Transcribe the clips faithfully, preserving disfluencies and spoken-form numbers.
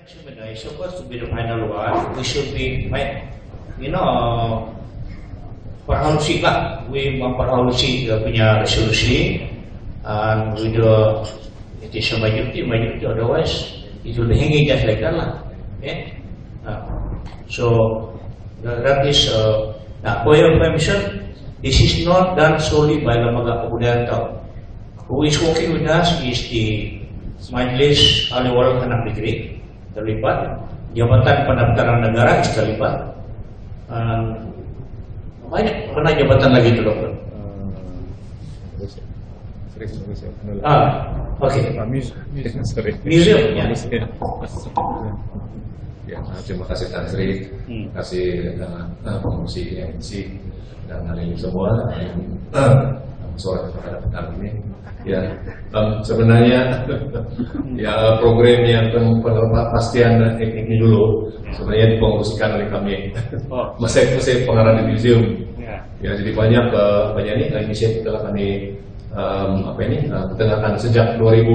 Sebenarnya supposed to be the final one. We should be, you know, perhalusi lah. We memperhalusi punya resolusi, and with the it is a majority, majority. Otherwise, it will be hanging just like that lah. Okay. Uh, so that is. Uh, now, for your information, this is not done solely by Lembaga Kebudayaan Tahu. Who is working with us is the Majelis Ahli Waris Anak Negeri terlibat, Jabatan Pendaftaran Negara terlibat, um, banyak mana jabatan lagi itu dokter? Ah, oke. Okay. Museum, ya. Ya, terima kasih Tan Sri, terima kasih uh, Komisi M C dan hari ini semua suara kepada petang ini. Ya, um, sebenarnya ya program yang penpastian teknik ini dulu sebenarnya dipromosikan oleh kami. Oh. Masa itu saya pengarah di museum. Ya, ya jadi banyak uh, banyak ini inisiatif telah kami um, apa ini uh, ketengahkan sejak dua ribu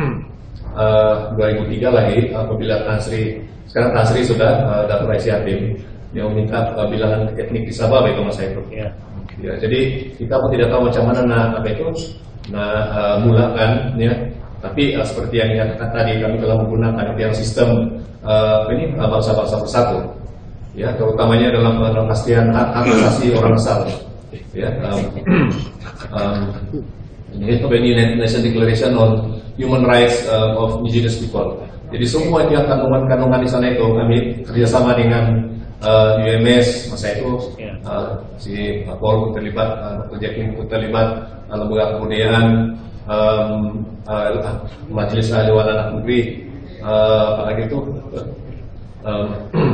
tiga lagi apabila Tan Sri sekarang Tan Sri sudah uh, Datuk Raisi Hatim yang meminta uh, bilangan teknik di Sabah itu masa itu. Ya. Ya, jadi kita pun tidak tahu macam mana nah apa itu nah uh, mulakan ya. Tapi uh, seperti yang dikatakan tadi kami telah menggunakan yang sistem uh, ini bangsa-bangsa bersatu. Ya, terutamanya dalam kepastian hak asasi orang asal. Ya, um, um, ini United Nations Declaration on Human Rights uh, of Indigenous People. Jadi semua dia kandungan-kandungan di sana itu kami kerjasama dengan uh, U M S masa itu uh, si Paul terlibat, uh, Doktor Jacqueline terlibat, uh, Lembaga Kebudayaan, um, uh, Majelis Ahli Waris Anak Negeri, uh, apalagi itu, um,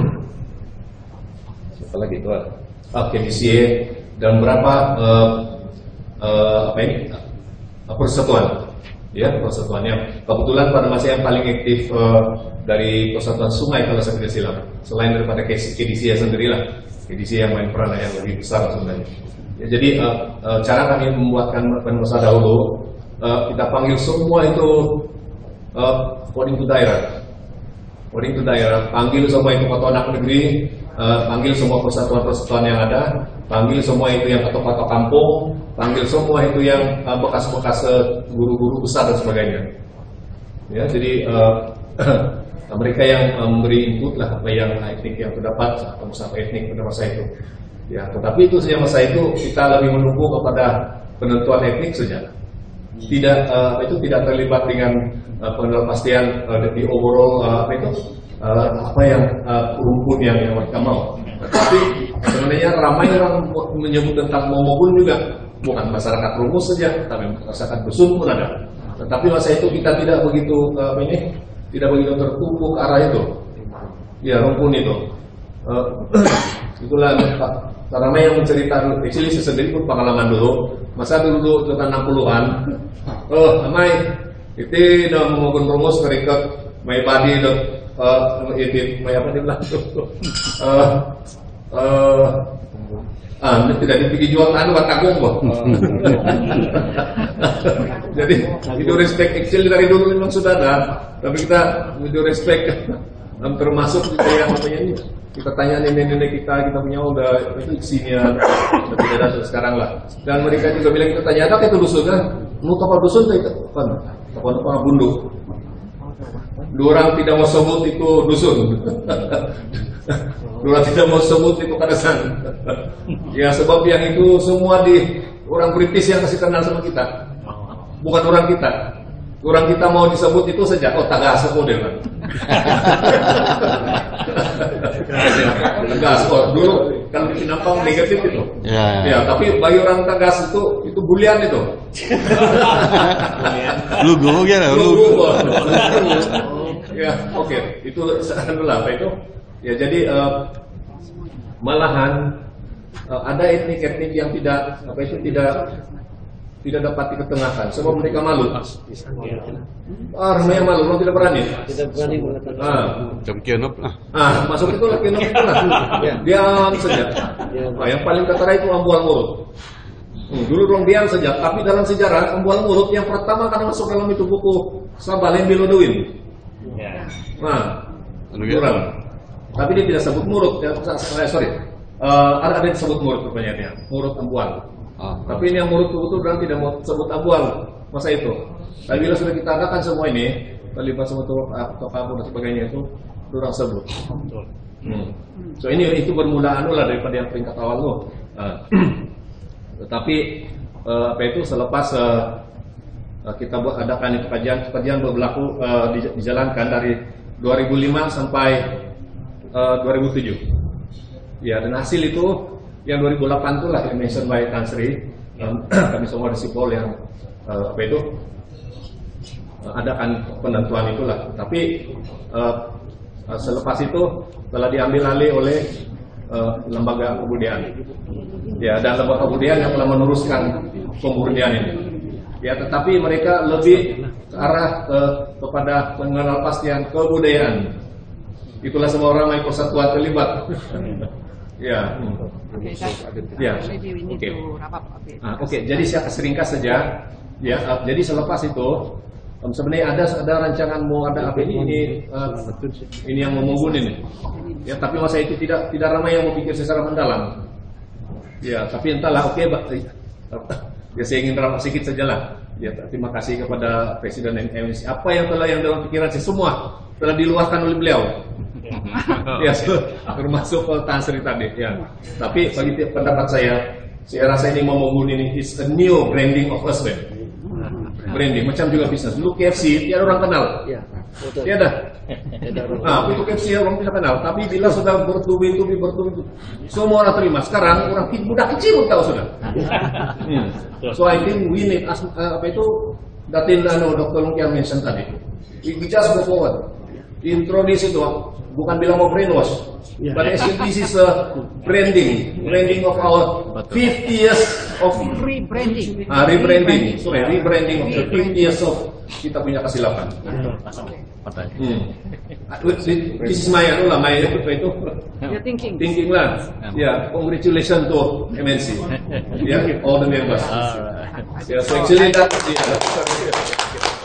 siapa lagi itu, uh, K D C A dan berapa uh, uh, apa ini uh, persatuan. Ya, persatuannya. Kebetulan pada masa yang paling aktif uh, dari Persatuan Sungai kalau saya tidak silap, selain daripada K D C A sendirilah, K D C A yang main peran yang lebih besar sebenarnya. Ya, jadi uh, uh, cara kami membuatkan masa dahulu, uh, kita panggil semua itu uh, according to daerah, according to daerah, panggil semua itu ketua anak negeri, uh, panggil semua persatuan-persatuan yang ada, panggil semua itu yang ketua-ketua kampung, panggil semua itu yang bekas-bekas uh, guru-guru besar dan sebagainya. Ya, jadi uh, mereka yang uh, memberi input lah apa yang etnik yang terdapat atau musyawarah etnik pada masa itu. Ya, tetapi itu saja masa itu kita lebih menunggu kepada penentuan etnik saja. Tidak uh, itu tidak terlibat dengan uh, penelitian uh, di overall uh, apa itu uh, apa yang uh, rumpun yang, yang mereka mau. Tetapi sebenarnya ramai orang menyebut tentang Momobun juga. Bukan masyarakat rumus saja, tapi masyarakat dusun pun ada. Tetapi masa itu kita tidak begitu uh, ini, tidak begitu tertumpu ke arah itu. Ya, rumpun itu. Uh, itulah Pak Ramai yang menceritakan. Actually saya sendiri pun pengalaman dulu. Masa dulu tahun enam puluhan. Oh, Ramai itu dah mengumpulkan rumus terikat my body dah uh, itu my apa dia bilang tuh. Uh, uh, Ah, tidak dipikir jual anu batagong kok. Jadi itu respect actually dari dulu memang sudah ada, tapi kita itu respect termasuk kita yang namanya ini. Kita tanya nenek-nenek kita, kita punya udah itu isinya, udah tidak ada sekarang lah. Dan mereka juga bilang kita tanya ada kayak dusun kan, mau kapal dusun itu kan, kapal apa bunduk. Dua orang tidak mau sebut itu dusun. Dua orang tidak mau sebut itu kadasan. Ya sebab yang itu semua di orang British yang kasih kenal sama kita, bukan orang kita. Orang kita mau disebut itu saja. Oh Tagas model kan. Tagas. Oh dulu kalau di Nampang negatif itu. Ya, ya. Ya tapi bagi orang Tagas itu itu bulian itu. Lu gue ya, lu. Ya oke okay. Itu alhamdulillah apa itu. Ya jadi uh, malahan uh, ada etnik-etnik yang tidak apa itu tidak tidak dapat diketengahkan sebab mereka malu. Ah, namanya malu, orang tidak berani. Tidak berani mengatakan. Ah, Jamkianop lah. ah, masuk itu lagi itu lah. Diam saja. Ah, yang paling ketara itu ambual mulut. Hmm, dulu orang diam saja, tapi dalam sejarah ambual mulut yang pertama karena masuk dalam itu buku Sabalem Biloduin. Nah, Anu ya? Plural. Tapi dia tidak sebut murut. Ya, sorry. Uh, ada ada yang sebut murut pertanyaannya. Murut ambual. Ah. Tapi ini yang murut betul dan tidak mau sebut ambual masa itu. Tapi bila sudah kita adakan semua ini, terlibat semua atau kabur dan sebagainya itu, orang sebut. Hmm. So ini itu bermula anu lah daripada yang peringkat awal tuh. Uh, tetapi uh, apa itu selepas uh, kita buat adakan itu kajian kajian berlaku uh, di, dijalankan dari dua ribu lima sampai uh, dua ribu tujuh. Ya, dan hasil itu yang dua ribu delapan itulah yang mention by Tan Sri, um, kami semua di Sipol yang uh, apa itu uh, adakan penentuan itulah. Tapi uh, uh, selepas itu telah diambil alih oleh uh, lembaga kebudayaan. Ya, dan lembaga kebudayaan yang telah meneruskan pemurnian ini. Ya, tetapi mereka lebih ke arah uh, kepada pengenalpastian kebudayaan. Itulah semua orang yang persatuan terlibat. Ya. Oke, guys. Ya. Maybe we need Oke. to wrap up. Oke. Ah, Oke, jadi saya seringkas saja. Ya, uh, jadi selepas itu um, sebenarnya ada ada rancangan mau ada apa ini ini uh, ini yang mau membunuh ini. Ya, tapi masa itu tidak tidak ramai yang mau pikir secara mendalam. Ya, tapi entahlah. Oke, ya saya ingin ramai sedikit saja lah. Ya, terima kasih kepada Presiden M M C. Apa yang telah yang dalam pikiran saya semua telah diluahkan oleh beliau. Ya, so, termasuk uh, Tan Sri tadi. Ya, tapi bagi pendapat saya, saya rasa ini mau membunuh ini is a new branding of us, man. Branding macam juga bisnis. Dulu K F C tiada orang kenal. Ya, betul. Tiada. Nah, itu K F C orang tidak kenal. Tapi bila sudah bertubi-tubi bertubi, semua orang terima. Sekarang orang muda kecil pun tahu sudah. Hmm. So I think we need as, uh, apa itu Datin Dano Doktor Lungkian mention tadi. We just go forward. Introduce itu bukan bilang mau brainwash, yeah. But actually this is a branding, branding of our fifty years of Rebranding. ah, rebranding, sorry, rebranding of the fifty years of kita punya kesilapan. Hmm. This is my anu lah, my apa itu? You're thinking. Thinking lah. Ya, congratulations to M N C. Ya, all the members. Yeah, so actually that. Yeah.